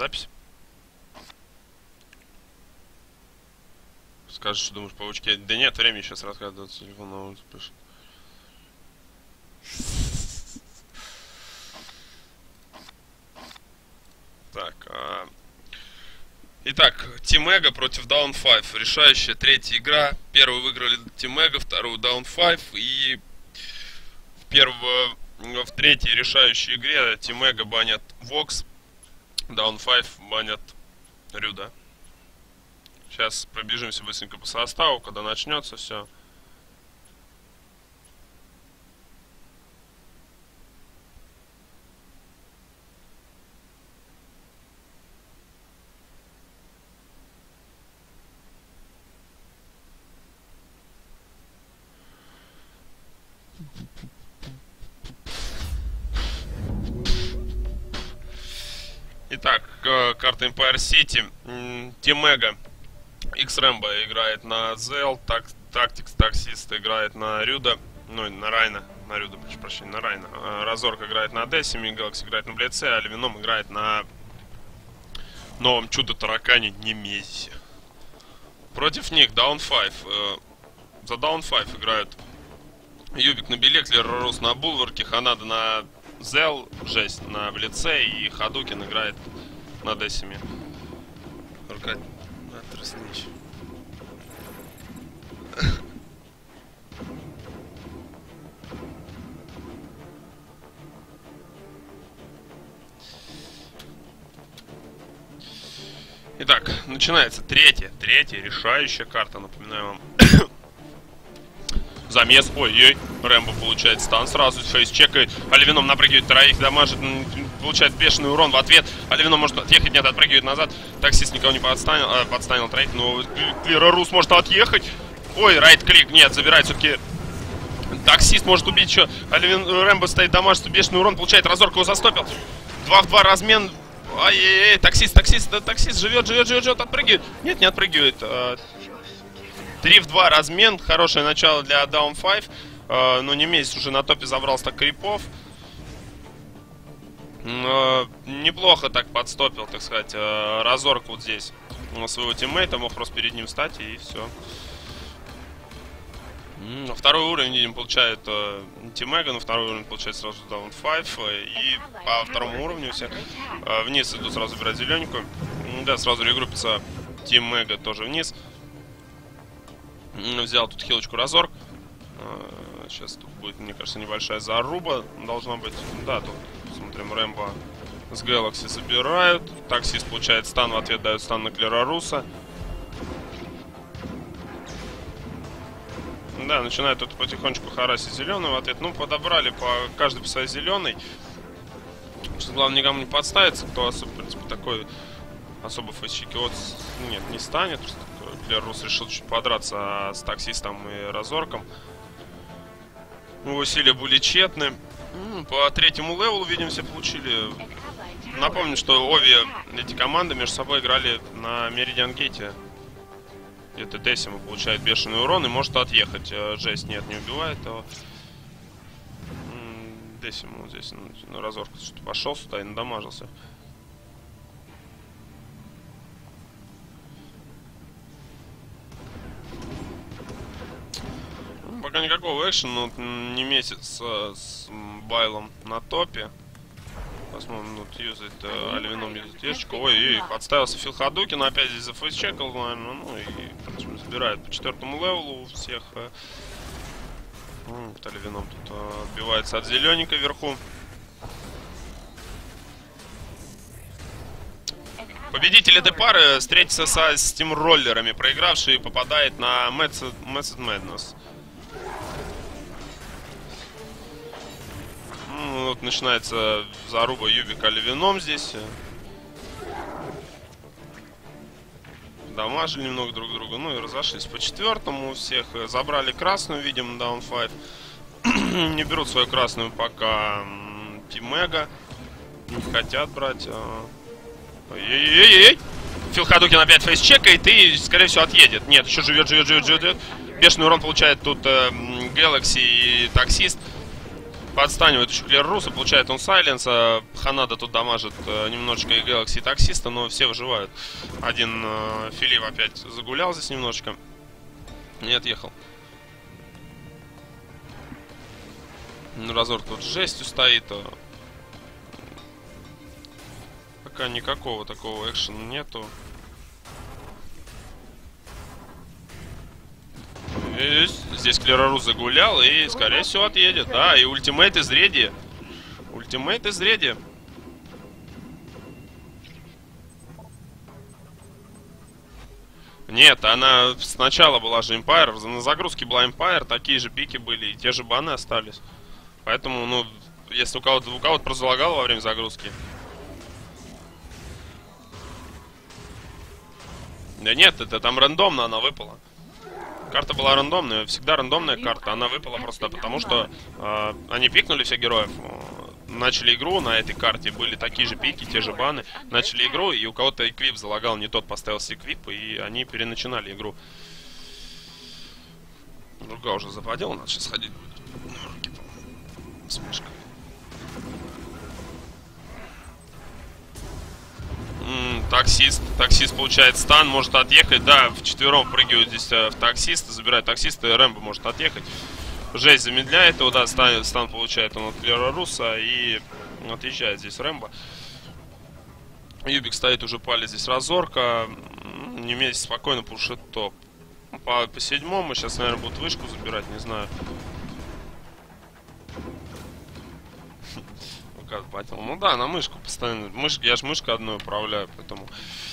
запись. Скажешь, что думаешь, паучки? Да нет, времени сейчас рассказывать телефон на улицу пишет. Так, итак, Team Ego против Down 5. Решающая третья игра. Первую выиграли Team Ego, вторую Down 5. И в третьей решающей игре Team Ego банят Vox, Down 5 банят Рюда. Сейчас пробежимся быстренько по составу, когда начнется все. Итак, карта Empire City. Team Ego. X-Rambo играет на Zell, Tactics Taxist играет на Рюда, ну, на Райна, на Рюда, прошу прощения, на Райна. Разорк играет на Десиме, Галакси играет на Блице, а Альвином играет на новом чудо-таракане Немезисе. Против них Down 5. За Down 5 играют Юбик на Белекле, Рус на Булварке, Ханада на Зел, Жесть на Блице и Хадукин играет на Десиме. Отрысничь. Итак, начинается третья решающая карта, напоминаю вам. Замес, ой-ой, Рэмбо получает стан, сразу фейс чекает, Альвином напрыгивает троих, дамажит, получает бешеный урон в ответ, Альвином может отъехать, нет, отпрыгивает назад, Таксист никого не подстанил троих, но Клирорус может отъехать, ой, райт-клик, нет, забирает все-таки, Таксист может убить еще, Рэмбо стоит, дамажит, бешеный урон, получает, Разорк его застопил, 2 в 2 размен, ай-яй-яй, таксист живет, отпрыгивает, нет, не отпрыгивает, 3 в 2 размен, хорошее начало для Down 5, но Немезис уже на топе забрал стак крипов. Неплохо так подстопил, так сказать, Разорк вот здесь своего тиммейта, мог просто перед ним встать и все. Второй уровень, видим, получает Team Ego, на второй уровень получает сразу Down 5, и по второму уровню у всех вниз идут сразу брать зелененькую. Да, сразу регруппится Team Ego тоже вниз. Взял тут хилочку Разорк. Сейчас тут будет, мне кажется, небольшая заруба. Должна быть. Да, тут, смотрим, Рэмбо с Галакси забирают. Таксист получает стан, в ответ дает стан на Клероруса. Да, начинает тут потихонечку харасить зеленый в ответ. Ну, подобрали каждый по своей зеленой. Что главное, никому не подставиться. Кто особо, в принципе, такой особо фейсчики вот нет, не станет. Клерорус решил чуть подраться с Таксистом и Разорком. Усилия были тщетны. По третьему левелу, видим, все получили. Напомню, что обе эти команды между собой играли на Меридиан Гейте. Где-то Десима получает бешеный урон и может отъехать. Жесть, нет, не убивает его. Десима вот здесь, ну, Разорк что-то пошел сюда и надамажился. Пока никакого экшена, но не месяц с Байлом на топе. Посмотрим, тут юзает Альвином, юзает Ешечку. Ой, подставился Фил Хадукин, опять здесь зафейсчекал, наверное, ну и, в принципе, забирает по 4-му левелу у всех. Альвином тут отбивается от зелененькой вверху. Победитель этой пары встретится со стимроллерами, проигравший попадает на Method Madness. Вот начинается заруба Юбика Альвином здесь. Дамажили немного друг друга, ну и разошлись по 4-му у всех. Забрали красную, видим, Down 5. Не берут свою красную пока Team Ego. Не хотят брать. Ой-ой-ой-ой! Фил Хадукин опять фейс чекает и, скорее всего, отъедет. Нет, еще живет. Бешеный урон получает тут Galaxy и Таксист. Подстанивает еще Клер Руса, получает он Сайленс, Ханада тут дамажит немножечко и Galaxy таксиста, но все выживают. Один Филипп опять загулял здесь немножечко. Не отъехал. Ну, Разор тут жестью стоит. Пока никакого такого экшена нету. И здесь Клерорус загулял и, скорее всего, отъедет. Да, и ультимейт из реди. Ультимейт из реди. Нет, она сначала была же Empire. На загрузке была Empire, такие же пики были, и те же баны остались. Поэтому, ну, если у кого-то просто залагало во время загрузки. Да нет, это там рандомно она выпала. Карта была рандомная, всегда рандомная карта. Она выпала просто потому, что они пикнули всех героев. Начали игру на этой карте, были такие же пики, те же баны. Начали игру, и у кого-то эквип залагал, не тот поставил себе эквип, и они переначинали игру. Друга уже западела, надо сейчас ходить будет. Руки там с мышкой. Таксист получает стан, может отъехать. Да, вчетвером прыгивают здесь в таксиста, забирает таксиста, и Рэмбо может отъехать. Жесть замедляет его, да, стан получает он от Клероруса и отъезжает здесь Рэмбо. Юбик стоит уже палец здесь Разорка. Немец спокойно пушит топ. По седьмому сейчас, наверное, будут вышку забирать, не знаю. Ну да, на мышку постоянно. Я ж мышкой одной управляю, поэтому...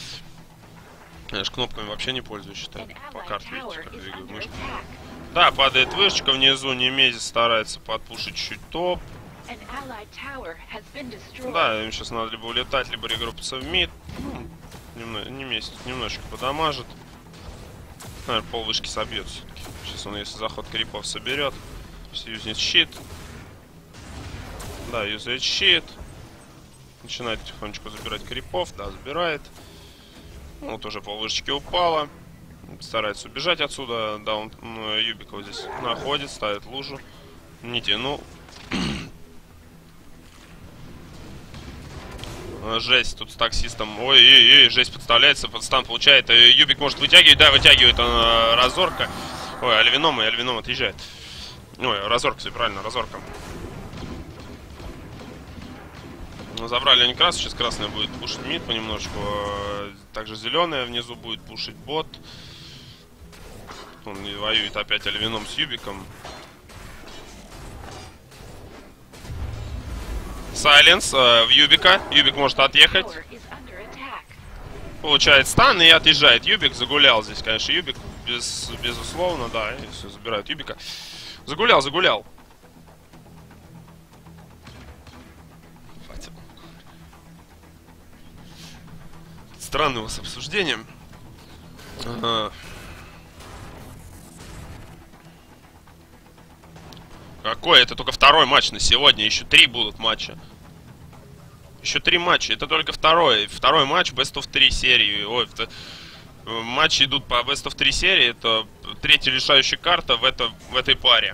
Я ж кнопками вообще не пользуюсь, считаю. По карте, видите, как двигаю мышку. Да, падает вышечка внизу, Немезис старается подпушить чуть топ. Да, им сейчас надо либо улетать, либо регруппиться в мид. Немезис немножечко подамажит. Наверное, пол вышки собьет все-таки. Сейчас он, если заход крипов соберет, юзнет щит. Да, юзает щит. Начинает потихонечку забирать крипов. Да, забирает. Вот уже полвышечки упало. Старается убежать отсюда. Да, он Юбиков здесь находит, ставит лужу. Не тянул. Жесть тут с таксистом. Ой, жесть подставляется, подстан получает. Юбик может вытягивать, да, вытягивает он Разорка. Ой, Альвином, и Альвином отъезжает. Ой, Разорка, все правильно, Разорка. Забрали они красную, сейчас красная будет пушить мид понемножку. Также зеленая внизу будет пушить бот. Он воюет опять Альвином с Юбиком. Сайленс в Юбика. Юбик может отъехать. Получает стан и отъезжает. Юбик загулял здесь, конечно, Юбик. Безусловно, да. И все, забирают Юбика. Загулял. Странное у вас обсуждение. Какой? Это только второй матч на сегодня. Еще 3 будут матча. Еще 3 матча. Это только второй. Второй матч Best of 3 серии. Ой, матчи идут по Best of 3 серии. Это третья решающая карта в этой паре.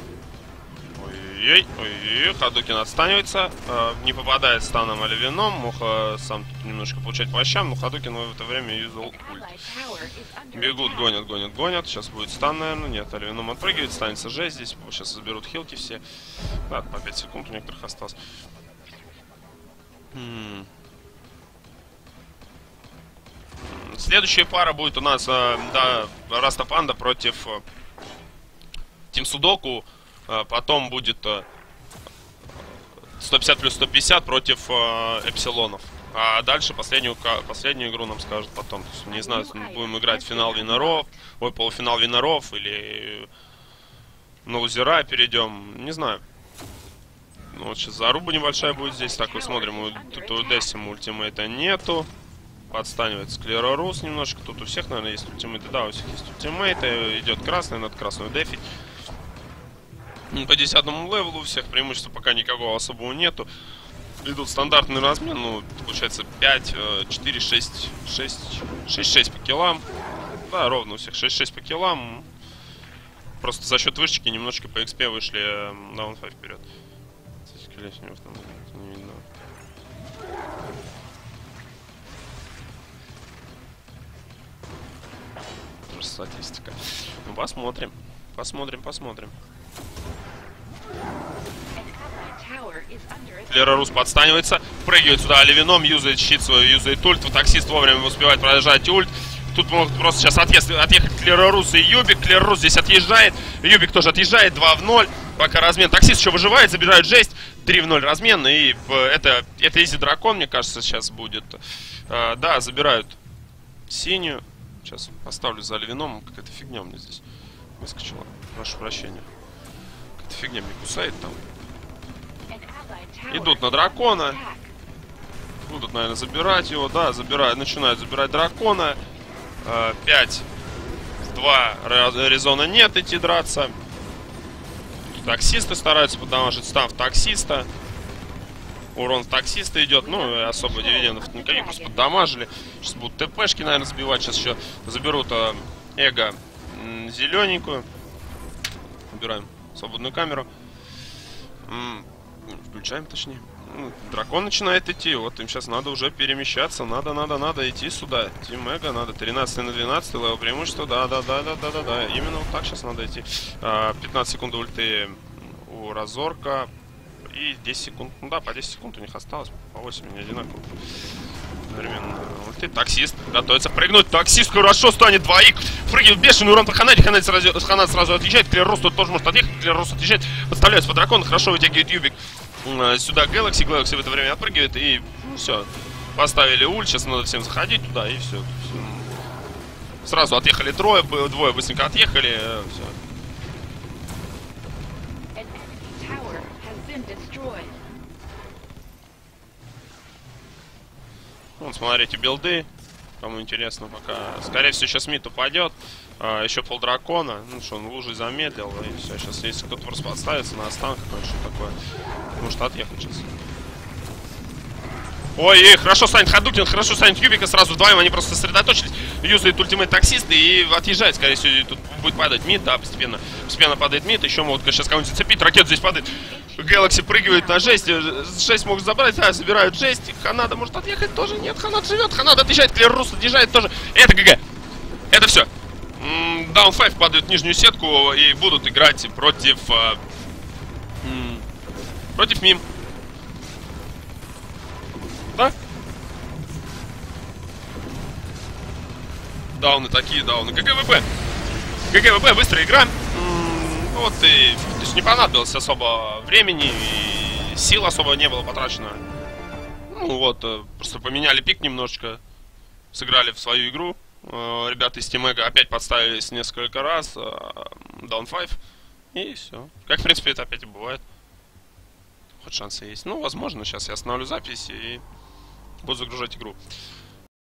Ой-ой-ой, Хадукин отстанивается, не попадает станом Альвином, мог сам тут немножко получать по щам, но Хадукин в это время юзал ульт. Бегут, гонят, сейчас будет стан, наверное, нет, Альвином отпрыгивает, станется жесть здесь, сейчас заберут хилки все. Да, по 5 секунд у некоторых осталось. Следующая пара будет у нас, да, Раста Панда против Тим Судоку. Потом будет 150 плюс 150 против Эпсилонов. А дальше последнюю игру нам скажут потом. То есть, не знаю, будем играть финал Виноров, полуфинал Виноров или на лузера перейдем. Не знаю. Ну, вот сейчас заруба небольшая будет здесь. Так, вот смотрим, тут у Десима ультимейта нету. Подстанивается Клерорус немножко. Тут у всех, наверное, есть ультимейты. Да, у всех есть ультимейты. Идет красный, надо красную дефить. По 10-му левелу у всех преимущества пока никакого особого нету. Идут стандартный размен, ну, получается 5, 4, 6, 6 по киллам. Да, ровно у всех 6 по киллам. Просто за счет вышечки немножечко по XP вышли Down 5 вперед. Или с него там не видно. Тоже статистика. Ну, посмотрим. Посмотрим. Лерарус подстанивается, прыгивает сюда оливином, юзает щит свой, юзает ульт. Таксист вовремя успевает продолжать ульт. Тут могут просто сейчас отъехать Лерарус и Юбик. Лерарус здесь отъезжает. Юбик тоже отъезжает. 2 в 0. Пока размен. Таксист еще выживает, забирают жесть. 3 в 0 размен. И это изи дракон, мне кажется, сейчас будет. Да, забирают синюю. Сейчас поставлю за оливином. Какая-то фигня у меня здесь выскочила. Прошу прощения. Какая-то фигня мне кусает там. Идут на дракона. Будут, наверное, забирать его. Да, забирают. Начинают забирать дракона. 5 в 2 резона нет идти драться. Таксисты стараются подамажить став таксиста. Урон в таксиста идет. Ну, особо дивидендов никаких, просто поддамажили. Сейчас будут ТПшки, наверное, сбивать. Сейчас еще заберут эго зелененькую. Убираем свободную камеру. Включаем, точнее. Дракон начинает идти. Вот им сейчас надо уже перемещаться. Надо идти сюда. Тим Эго надо. 13 на 12. Лево преимущество. Да. Именно вот так сейчас надо идти. 15 секунд ульты у Разорка. И 10 секунд. Ну да, по 10 секунд у них осталось. По 8 не одинаково. Одновременно ульты. Таксист готовится прыгнуть. Таксист хорошо станет. Двоих. Прыгивает бешеный урон по Ханаде. Ханад сразу отъезжает. Клеррус тут тоже может отъехать. Клеррус отъезжает. Подставляется по дракону. Хорошо вытягивает Юбик. Сюда Galaxy в это время отпрыгивает. И все. Поставили ульт. Сейчас надо всем заходить туда. И все. Сразу отъехали двое быстренько отъехали. Все. Вон, смотрите, билды. Кому интересно, пока. Скорее всего, сейчас мид упадет. Еще полдракона. Ну что, он лужей замедлил. И все. Сейчас, если кто-то просто подставится на останках, что такое. Может отъехать сейчас. Ой, хорошо станет Хадукин, хорошо станет Юбика. Сразу вдвоем они просто сосредоточились. Юзают ультимейт таксисты и отъезжают. Скорее всего, тут будет падать мид. Да, постепенно падает мид. Еще могут, конечно, сейчас кого-нибудь зацепить. Ракет здесь падает. Galaxy прыгивает на жесть. 6 могут забрать, да, забирают жесть. Ханада может отъехать тоже. Нет, Ханад живет. Ханад отъезжает. Клеррус отъезжает тоже. Это ГГ. Это все. Down 5 падают в нижнюю сетку и будут играть против мим. Да? Дауны такие, дауны. ГГВБ, быстрая игра. Вот и то есть не понадобилось особо времени, и сил особо не было потрачено. Ну вот, просто поменяли пик немножечко, сыграли в свою игру. Ребята из Team Ego опять подставились несколько раз, Down 5, и все. Как, в принципе, это опять и бывает. Хоть шансы есть. Ну, возможно, сейчас я остановлю запись и буду загружать игру.